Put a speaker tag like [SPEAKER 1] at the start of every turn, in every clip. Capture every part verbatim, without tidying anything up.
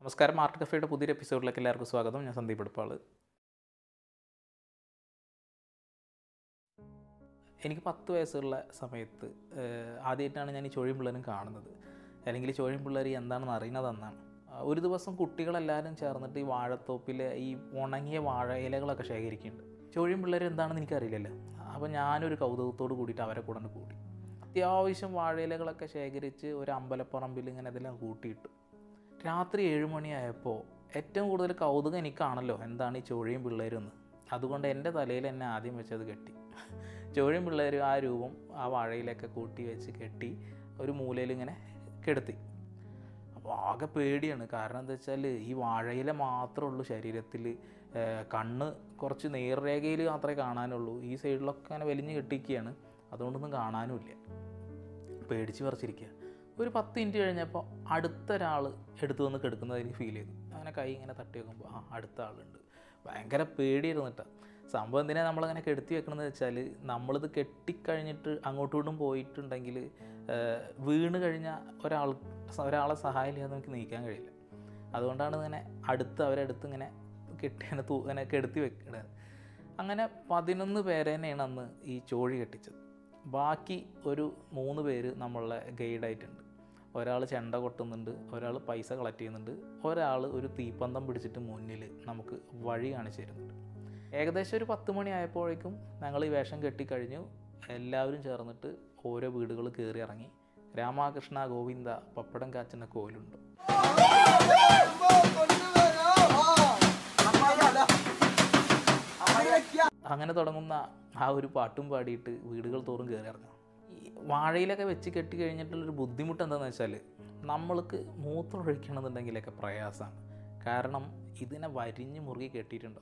[SPEAKER 1] നമസ്കാരം, ആർട്ട് കഫേയുടെ പുതിയൊരു എപ്പിസോഡിലേക്ക് എല്ലാവർക്കും സ്വാഗതം. ഞാൻ സന്ദീപ് എടുപ്പാള്. എനിക്ക് പത്ത് വയസ്സുള്ള സമയത്ത് ആദ്യമായിട്ടാണ് ഞാൻ ഈ ചൊഴിയും പിള്ളേരും കാണുന്നത്, അല്ലെങ്കിൽ ചൊഴിയും പിള്ളേർ എന്താണെന്ന് അറിയുന്നത് അന്നാണ്. ഒരു ദിവസം കുട്ടികളെല്ലാവരും ചേർന്നിട്ട് ഈ വാഴത്തോപ്പിലെ ഈ ഉണങ്ങിയ വാഴ ഇലകളൊക്കെ ശേഖരിക്കുന്നുണ്ട്. ചൊഴിയും പിള്ളേർ എന്താണെന്ന് എനിക്കറിയില്ലല്ലോ. അപ്പോൾ ഞാനൊരു കൗതുകത്തോട് കൂടിയിട്ട് അവരെ കൂടെ കൂടി. അത്യാവശ്യം വാഴയിലകളൊക്കെ ശേഖരിച്ച് ഒരു അമ്പലപ്പറമ്പിൽ ഇങ്ങനെ ഇതെല്ലാം കൂട്ടിയിട്ടു. രാത്രി ഏഴ് മണിയായപ്പോൾ ഏറ്റവും കൂടുതൽ കൗതുകം എനിക്കാണല്ലോ എന്താണ് ഈ ചൊഴിയും പിള്ളേരും എന്ന്. അതുകൊണ്ട് എൻ്റെ തലയിൽ എന്നെ ആദ്യം വെച്ചത് കെട്ടി. ചൊഴിയും പിള്ളേരും ആ രൂപം ആ വാഴയിലൊക്കെ കൂട്ടി വെച്ച് കെട്ടി ഒരു മൂലയിൽ ഇങ്ങനെ കിടത്തി. അപ്പോൾ ആകെ പേടിയാണ്. കാരണം എന്താ വെച്ചാൽ ഈ വാഴയില മാത്രമേ ഉള്ളൂ ശരീരത്തിൽ, കണ്ണ് കുറച്ച് നേർരേഖയിൽ മാത്രമേ കാണാനുള്ളൂ. ഈ സൈഡിലൊക്കെ അങ്ങനെ വലിഞ്ഞ് കെട്ടിക്കുകയാണ്, അതുകൊണ്ടൊന്നും കാണാനുമില്ല. പേടിച്ച് പറിച്ചിരിക്കുക. ഒരു പത്ത് മിനിറ്റ് കഴിഞ്ഞപ്പോൾ അടുത്തൊരാൾ എടുത്തു വന്ന് കിടക്കുന്നത് എനിക്ക് ഫീൽ ചെയ്തു. അങ്ങനെ കൈ ഇങ്ങനെ തട്ടി വെക്കുമ്പോൾ ആ അടുത്ത ആളുണ്ട്. ഭയങ്കര പേടിയിരുന്നിട്ടാണ്. സംഭവം എന്തിനാ നമ്മളങ്ങനെ കെടുത്തി വെക്കണമെന്ന് വെച്ചാൽ, നമ്മളിത് കെട്ടിക്കഴിഞ്ഞിട്ട് അങ്ങോട്ടും ഇങ്ങോട്ടും പോയിട്ടുണ്ടെങ്കിൽ വീണ് കഴിഞ്ഞാൽ ഒരാൾ ഒരാളെ സഹായം ഇല്ലാതെ നമുക്ക് നീക്കാൻ കഴിയില്ല. അതുകൊണ്ടാണ് ഇങ്ങനെ അടുത്ത് അവരടുത്ത് ഇങ്ങനെ കെട്ടി തൂ ഇങ്ങനെ കെടുത്തി വെക്കുന്നത്. അങ്ങനെ പതിനൊന്ന് പേരേനെയാണ് അന്ന് ഈ ചോഴി കെട്ടിച്ചത്. ബാക്കി ഒരു മൂന്ന് പേര് നമ്മളുടെ ഗൈഡായിട്ടുണ്ട്. ഒരാൾ ചെണ്ട കൊട്ടുന്നുണ്ട്, ഒരാൾ പൈസ കളക്ട് ചെയ്യുന്നുണ്ട്, ഒരാൾ ഒരു തീപ്പന്തം പിടിച്ചിട്ട് മുന്നിൽ നമുക്ക് വഴി കാണിച്ചു തരുന്നുണ്ട്. ഏകദേശം ഒരു പത്ത് മണി ആയപ്പോഴേക്കും ഞങ്ങൾ ഈ വേഷം കെട്ടിക്കഴിഞ്ഞു. എല്ലാവരും ചേർന്നിട്ട് ഓരോ വീടുകൾ കയറി ഇറങ്ങി. രാമകൃഷ്ണ ഗോവിന്ദ പപ്പടം കാച്ചുന്ന കോലുണ്ട്, അങ്ങനെ തുടങ്ങുന്ന ആ ഒരു പാട്ടും പാടിയിട്ട് വീടുകൾ തോറും കയറി ഇറങ്ങാം. ഈ വാഴയിലൊക്കെ വെച്ച് കെട്ടി കഴിഞ്ഞിട്ടുള്ളൊരു ബുദ്ധിമുട്ട് എന്താണെന്ന് വെച്ചാൽ, നമ്മൾക്ക് മൂത്രം ഒഴിക്കണമെന്നുണ്ടെങ്കിലൊക്കെ പ്രയാസമാണ്. കാരണം ഇതിനെ വരിഞ്ഞ് മുറുകി കെട്ടിയിട്ടുണ്ടോ.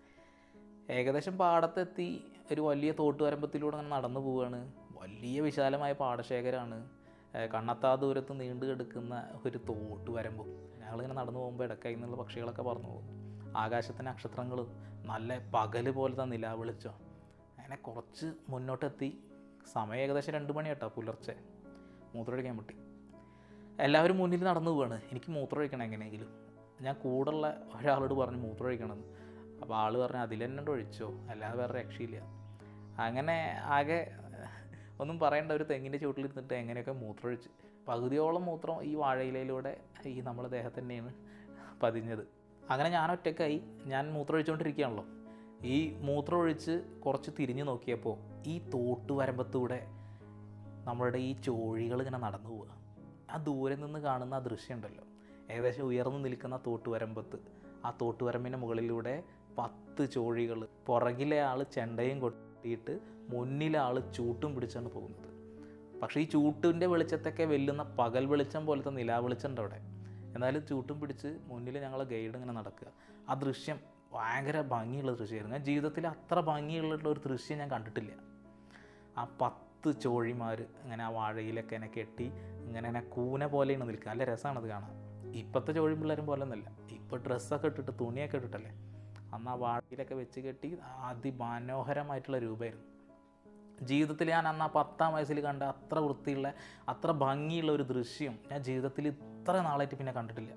[SPEAKER 1] ഏകദേശം പാടത്തെത്തി ഒരു വലിയ തോട്ടുവരമ്പത്തിലൂടെ അങ്ങനെ നടന്നു പോവുകയാണ്. വലിയ വിശാലമായ പാടശേഖരമാണ്. കണ്ണത്താ ദൂരത്ത് നീണ്ടു കിടക്കുന്ന ഒരു തോട്ട് വരമ്പും. ഞങ്ങളിങ്ങനെ നടന്നു പോകുമ്പോൾ ഇടയ്ക്കായി നിന്നുള്ള പക്ഷികളൊക്കെ പറന്നു പോകും. ആകാശത്തെ നക്ഷത്രങ്ങളും നല്ല പകൽ പോലത്തെ നിലാവെളിച്ചം. അങ്ങനെ കുറച്ച് മുന്നോട്ടെത്തി. സമയം ഏകദേശം രണ്ട് മണി കേട്ടോ, പുലർച്ചെ. മൂത്രമൊഴിക്കാൻ പറ്റി. എല്ലാവരും മുന്നിൽ നടന്നു പോവാണ്. എനിക്ക് മൂത്രമൊഴിക്കണം എങ്ങനെയെങ്കിലും. ഞാൻ കൂടുള്ള ഒരാളോട് പറഞ്ഞു മൂത്രമൊഴിക്കണമെന്ന്. അപ്പോൾ ആൾ പറഞ്ഞു അതിലെന്നെ ഒഴിച്ചോ, അല്ലാതെ വേറെ രക്ഷയില്ല. അങ്ങനെ ആകെ ഒന്നും പറയേണ്ട, ഒരു തെങ്ങിൻ്റെ ചുവട്ടിലിരുന്നിട്ട് എങ്ങനെയൊക്കെ മൂത്രമൊഴിച്ച്. പകുതിയോളം മൂത്രം ഈ വാഴയിലയിലൂടെ ഈ നമ്മുടെ ദേഹത്ത് തന്നെയാണ് പതിഞ്ഞത്. അങ്ങനെ ഞാൻ ഒറ്റയ്ക്കായി. ഞാൻ മൂത്രമൊഴിച്ചുകൊണ്ടിരിക്കുകയാണല്ലോ. ഈ മൂത്രമൊഴിച്ച് കുറച്ച് തിരിഞ്ഞു നോക്കിയപ്പോൾ ഈ തോട്ട് വരമ്പത്തൂടെ നമ്മളുടെ ഈ ചോഴികൾ ഇങ്ങനെ നടന്നു പോവുക. ആ ദൂരെ നിന്ന് കാണുന്ന ആ ദൃശ്യമുണ്ടല്ലോ, ഏകദേശം ഉയർന്നു നിൽക്കുന്ന തോട്ടുവരമ്പത്ത്, ആ തോട്ടുവരമ്പിൻ്റെ മുകളിലൂടെ പത്ത് ചോഴികൾ, പുറകിലെ ആൾ ചെണ്ടയും കൊട്ടിയിട്ട് മുന്നിലെ ആൾ ചൂട്ടും പിടിച്ചാണ് പോകുന്നത്. പക്ഷേ ഈ ചൂട്ടിൻ്റെ വെളിച്ചത്തൊക്കെ വെല്ലുന്ന പകൽ വെളിച്ചം പോലത്തെ നിലാ വെളിച്ചമുണ്ട് അവിടെ. എന്നാലും ചൂട്ടും പിടിച്ച് മുന്നിൽ ഞങ്ങളെ ഗൈഡ് ഇങ്ങനെ നടക്കുക. ആ ദൃശ്യം ഭയങ്കര ഭംഗിയുള്ള ദൃശ്യമായിരുന്നു. ഞാൻ ജീവിതത്തിൽ അത്ര ഭംഗിയുള്ള ഒരു ദൃശ്യം ഞാൻ കണ്ടിട്ടില്ല. ആ പത്ത് ചോഴിമാർ ഇങ്ങനെ ആ വാഴയിലൊക്കെ എന്നെ കെട്ടി ഇങ്ങനെ എന്നെ കൂന പോലെയാണ് നിൽക്കുക. നല്ല രസമാണത് കാണാൻ. ഇപ്പോഴത്തെ ചോഴി പിള്ളേരും പോലെ ഒന്നുമല്ല. ഇപ്പോൾ ഡ്രസ്സൊക്കെ ഇട്ടിട്ട് തുണിയൊക്കെ ഇട്ടിട്ടല്ലേ. അന്ന് ആ വാഴയിലൊക്കെ വെച്ച് കെട്ടി അതിമനോഹരമായിട്ടുള്ള രൂപമായിരുന്നു. ജീവിതത്തിൽ ഞാൻ അന്ന് ആ പത്താം വയസ്സിൽ കണ്ട അത്ര വൃത്തിയുള്ള അത്ര ഭംഗിയുള്ള ഒരു ദൃശ്യം ഞാൻ ജീവിതത്തിൽ ഇത്ര നാളായിട്ട് പിന്നെ കണ്ടിട്ടില്ല.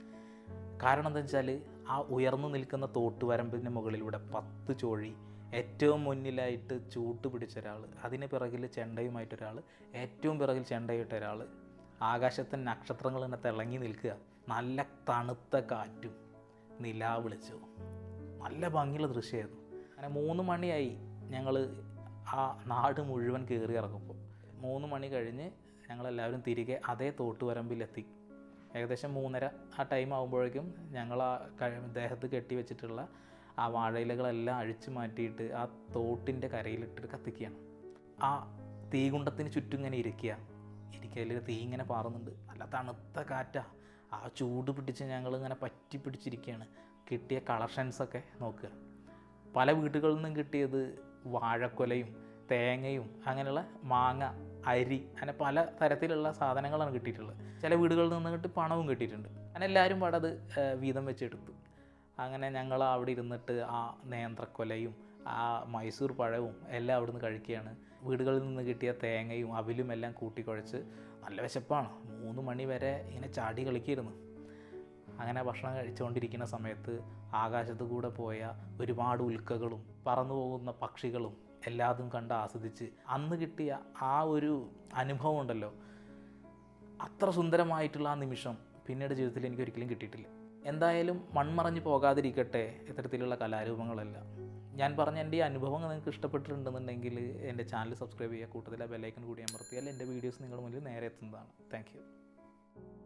[SPEAKER 1] കാരണം എന്താ വെച്ചാൽ, ആ ഉയർന്നു നിൽക്കുന്ന തോട്ടുവരമ്പിൻ്റെ മുകളിലൂടെ പത്ത് ചോഴി, ഏറ്റവും മുന്നിലായിട്ട് ചൂട്ട് പിടിച്ച ഒരാൾ, അതിന് പിറകിൽ ചെണ്ടയുമായിട്ടൊരാൾ, ഏറ്റവും പിറകിൽ ചെണ്ടയിട്ട് ഒരാൾ, ആകാശത്തെ നക്ഷത്രങ്ങൾ തന്നെ തിളങ്ങി നിൽക്കുക, നല്ല തണുത്ത കാറ്റും നിലാ വിളിച്ചു. നല്ല ഭംഗിയുള്ള ദൃശ്യമായിരുന്നു. അങ്ങനെ മൂന്ന് മണിയായി ഞങ്ങൾ ആ നാട് മുഴുവൻ കയറി ഇറങ്ങുമ്പോൾ. മൂന്ന് മണി കഴിഞ്ഞ് ഞങ്ങളെല്ലാവരും തിരികെ അതേ തോട്ടുവരമ്പിലെത്തി. ഏകദേശം മൂന്നര ആ ടൈം ആകുമ്പോഴേക്കും ഞങ്ങൾ ആ ദേഹത്ത് കെട്ടി വെച്ചിട്ടുള്ള ആ വാഴയിലകളെല്ലാം അഴിച്ചു മാറ്റിയിട്ട് ആ തോട്ടിൻ്റെ കരയിലിട്ടിട്ട് കത്തിക്കുകയാണ്. ആ തീകുണ്ടത്തിന് ചുറ്റും ഇങ്ങനെ ഇരിക്കുക. ഇരിക്കയിൽ തീ ഇങ്ങനെ പാറുന്നുണ്ട്. നല്ല തണുത്ത കാറ്റാണ്. ആ ചൂട് പിടിച്ച് ഞങ്ങളിങ്ങനെ പറ്റി പിടിച്ചിരിക്കുകയാണ്. കിട്ടിയ കളക്ഷൻസൊക്കെ നോക്കുക. പല വീടുകളിൽ നിന്നും കിട്ടിയത് വാഴക്കൊലയും തേങ്ങയും അങ്ങനെയുള്ള മാങ്ങ, അരി, അങ്ങനെ പല തരത്തിലുള്ള സാധനങ്ങളാണ് കിട്ടിയിട്ടുള്ളത്. ചില വീടുകളിൽ നിന്ന് കിട്ടി പണവും കിട്ടിയിട്ടുണ്ട്. അങ്ങനെ എല്ലാവരും പാടെ അത് വീതം വെച്ചെടുത്തു. അങ്ങനെ ഞങ്ങൾ അവിടെ ഇരുന്നിട്ട് ആ നേന്ത്രക്കൊലയും ആ മൈസൂർ പഴവും എല്ലാം അവിടെ നിന്ന് കഴിക്കുകയാണ്. വീടുകളിൽ നിന്ന് കിട്ടിയ തേങ്ങയും അവിലും എല്ലാം കൂട്ടിക്കുഴച്ച് നല്ല വിശപ്പാണ്. മൂന്ന് മണി വരെ ഇങ്ങനെ ചാടി കളിക്കായിരുന്നു. അങ്ങനെ ഭക്ഷണം കഴിച്ചുകൊണ്ടിരിക്കുന്ന സമയത്ത് ആകാശത്ത് കൂടെ പോയ ഒരുപാട് ഉൽക്കകളും പറന്നു പോകുന്ന പക്ഷികളും എല്ലാതും കണ്ട് ആസ്വദിച്ച് അന്ന് കിട്ടിയ ആ ഒരു അനുഭവം ഉണ്ടല്ലോ, അത്ര സുന്ദരമായിട്ടുള്ള ആ നിമിഷം പിന്നീട് ജീവിതത്തിൽ എനിക്ക് ഒരിക്കലും കിട്ടിയിട്ടില്ല. എന്തായാലും മൺമറഞ്ഞു പോകാതിരിക്കട്ടെ ഇത്തരത്തിലുള്ള കലാരൂപങ്ങളെല്ലാം. ഞാൻ പറഞ്ഞ എൻ്റെ ഈ അനുഭവങ്ങൾ നിങ്ങൾക്ക് ഇഷ്ടപ്പെട്ടിട്ടുണ്ടെന്നുണ്ടെങ്കിൽ എൻ്റെ ചാനൽ സബ്സ്ക്രൈബ് ചെയ്യുക, കൂട്ടത്തിലെ ബെല്ലൈക്കൺ കൂടി അമർത്തിയാൽ എൻ്റെ വീഡിയോസ് നിങ്ങളുടെ മുന്നിൽ നേരെ എത്തുന്നതാണ്. Thank U.